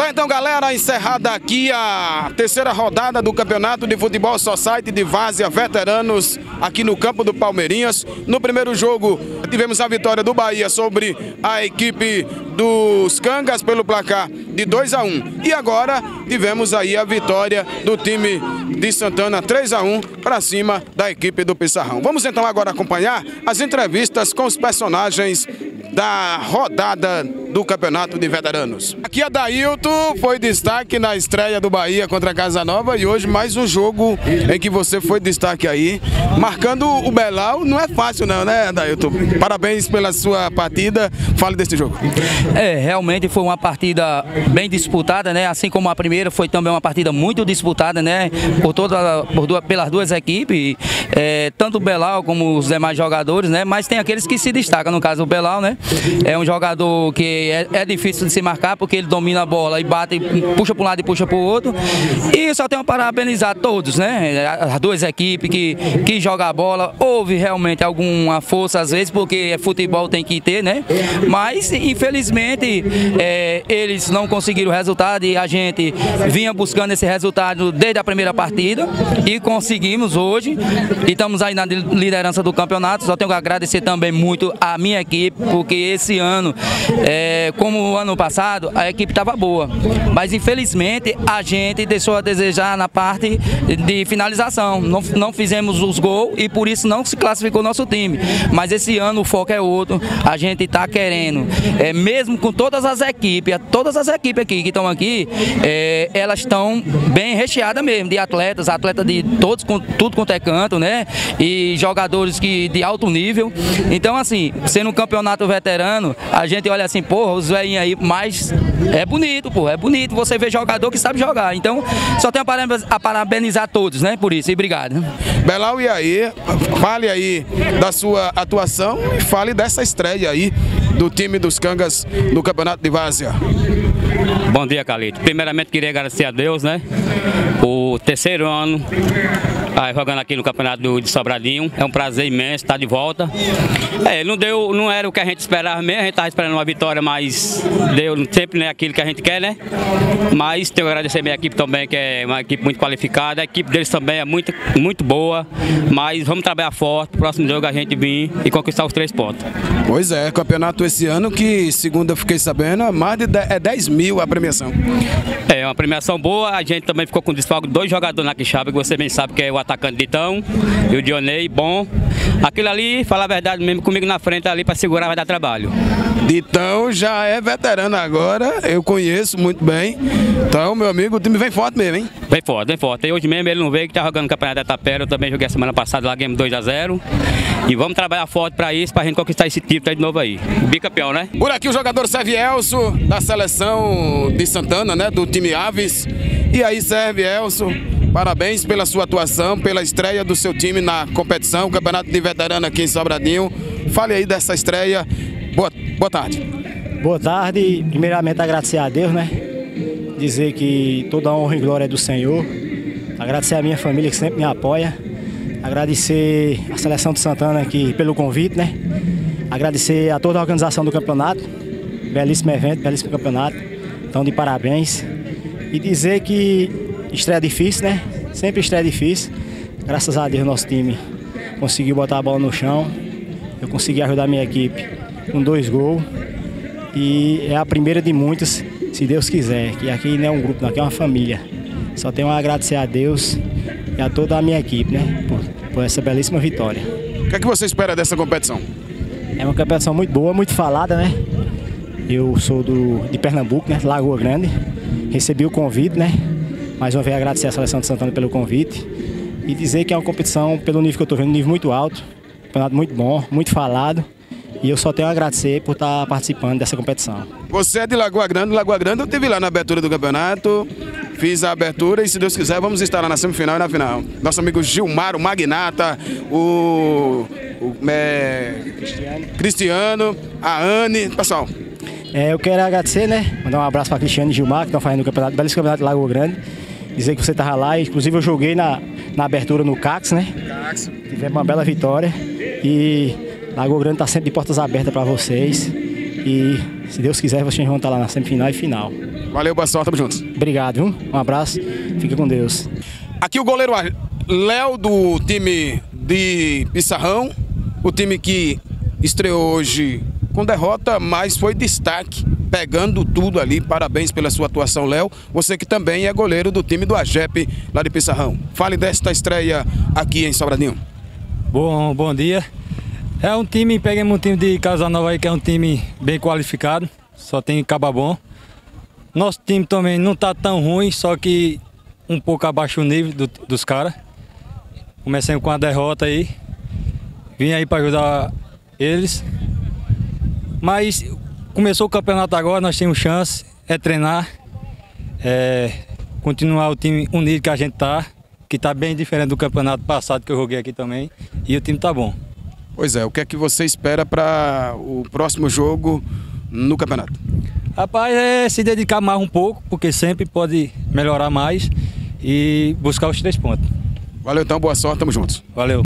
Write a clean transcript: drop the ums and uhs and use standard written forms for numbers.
Tá então, galera, encerrada aqui a terceira rodada do Campeonato de Futebol Society de Várzea Veteranos aqui no campo do Palmeirinhas. No primeiro jogo tivemos a vitória do Bahia sobre a equipe dos Cangas pelo placar de 2-1. E agora tivemos aí a vitória do time de Santana 3-1 para cima da equipe do Pissarrão. Vamos então agora acompanhar as entrevistas com os personagens da rodada do Campeonato de Veteranos. Aqui a Dailton foi destaque na estreia do Bahia contra a Casa Nova e hoje mais um jogo em que você foi destaque aí, marcando o Belal. Não é fácil não, né, Dailton? Parabéns pela sua partida, fale desse jogo. Realmente foi uma partida bem disputada, né? Assim como a primeira foi também uma partida muito disputada, né? Pelas duas equipes, tanto o Belal como os demais jogadores, né? Mas tem aqueles que se destacam, no caso o Belal, né? É um jogador que é difícil de se marcar porque ele domina a bola e bate, puxa para um lado e puxa para o outro. E só tenho que parabenizar todos, né? As duas equipes que jogam a bola. Houve realmente alguma força às vezes, porque futebol tem que ter, né? Mas infelizmente eles não conseguiram o resultado e a gente vinha buscando esse resultado desde a primeira partida e conseguimos hoje. E estamos aí na liderança do campeonato. Só tenho que agradecer também muito a minha equipe, porque esse ano, como o ano passado, a equipe estava boa, mas infelizmente a gente deixou a desejar na parte de finalização. Não fizemos os gols e por isso não se classificou nosso time. Mas esse ano o foco é outro. A gente está querendo, mesmo com todas as equipes aqui que estão aqui, elas estão bem recheadas mesmo de atletas de todos, tudo quanto é canto, né? E jogadores de alto nível. Então, assim, sendo um campeonato veterano, a gente olha assim, porra, os velhinhos aí, mas é bonito, pô, é bonito você ver jogador que sabe jogar. Então, só tenho a parabenizar todos, né, por isso, e obrigado. Belal, e aí, fale aí da sua atuação e fale dessa estreia aí do time dos Cangas no Campeonato de Várzea. Bom dia, Calito. Primeiramente, queria agradecer a Deus, né, o terceiro ano jogando aqui no Campeonato de Sobradinho. É um prazer imenso estar de volta. Não era o que a gente esperava mesmo, a gente estava esperando uma vitória, mas deu sempre, né, aquilo que a gente quer, né? Mas tenho que agradecer a minha equipe também, que é uma equipe muito qualificada. A equipe deles também é muito boa, mas vamos trabalhar forte. No próximo jogo a gente vir e conquistar os 3 pontos. Pois é, campeonato esse ano que, segundo eu fiquei sabendo, mais de 10 mil a premiação. É uma premiação boa. A gente também ficou com desfalque de 2 jogadores na Quixaba, que você bem sabe que é o atacante Ditão e o Dionei, bom. Aquilo ali, falar a verdade mesmo, comigo na frente ali para segurar vai dar trabalho. Ditão já é veterano agora, eu conheço muito bem. Então, meu amigo, o time vem forte mesmo, hein? Vem forte. E hoje mesmo ele não veio, que tá jogando no Campeonato da Tapera. Eu também joguei a semana passada lá, game 2-0. E vamos trabalhar forte para isso, para a gente conquistar esse título de novo aí. Bicampeão, né? Por aqui o jogador Servielso, da seleção de Santana, né? Do time Aves. E aí, Servielso, parabéns pela sua atuação, pela estreia do seu time na competição, Campeonato de Veterano aqui em Sobradinho. Fale aí dessa estreia. Boa tarde. Boa tarde. Primeiramente, agradecer a Deus, né? Dizer que toda a honra e glória é do Senhor. Agradecer a minha família que sempre me apoia. Agradecer a Seleção de Santana aqui pelo convite, né? Agradecer a toda a organização do campeonato. Belíssimo evento, belíssimo campeonato. Então, de parabéns. E dizer que estreia difícil, né? Sempre estreia difícil. Graças a Deus, nosso time conseguiu botar a bola no chão. Eu consegui ajudar a minha equipe com 2 gols. E é a primeira de muitas, se Deus quiser. Que aqui não é um grupo, aqui é uma família. Só tenho a agradecer a Deus e a toda a minha equipe, né? Por essa belíssima vitória. O que é que você espera dessa competição? É uma competição muito boa, muito falada, né? Eu sou de Pernambuco, né? Lagoa Grande. Recebi o convite, né? Mais uma vez agradecer a Seleção de Santana pelo convite. E dizer que é uma competição, pelo nível que eu estou vendo, um nível muito alto. Um campeonato muito bom, muito falado. E eu só tenho a agradecer por estar participando dessa competição. Você é de Lagoa Grande. Lagoa Grande eu estive lá na abertura do campeonato. Fiz a abertura e, se Deus quiser, vamos estar lá na semifinal e na final. Nosso amigo Gilmar, o Magnata, Cristiano, a Anne, pessoal. Eu quero agradecer, né? Mandar um abraço para Cristiano e Gilmar, que estão fazendo o campeonato, belíssimo campeonato de Lagoa Grande. Dizer que você estava lá, inclusive eu joguei na abertura no CAX, né? Tivemos uma bela vitória. E Lagoa Grande está sempre de portas abertas para vocês. E, se Deus quiser, vocês vão estar lá na semifinal e final. Valeu, boa sorte, tamo juntos. Obrigado, viu? Um abraço, fica com Deus. Aqui o goleiro Léo do time de Pissarrão, o time que estreou hoje com derrota, mas foi destaque, pegando tudo ali. Parabéns pela sua atuação, Léo. Você que também é goleiro do time do AGEP lá de Pissarrão. Fale desta estreia aqui em Sobradinho. Bom dia. Pegamos um time de Casa Nova aí que é um time bem qualificado, só tem caba bom. Nosso time também não tá tão ruim, só que um pouco abaixo o nível dos caras. Comecei com a derrota aí, vim aí para ajudar eles. Mas começou o campeonato agora, nós temos chance, treinar, continuar o time unido que a gente tá, que tá bem diferente do campeonato passado que eu joguei aqui também, e o time tá bom. Pois é, o que é que você espera para o próximo jogo no campeonato? Rapaz, é se dedicar mais um pouco, porque sempre pode melhorar mais e buscar os 3 pontos. Valeu então, boa sorte, tamo juntos. Valeu.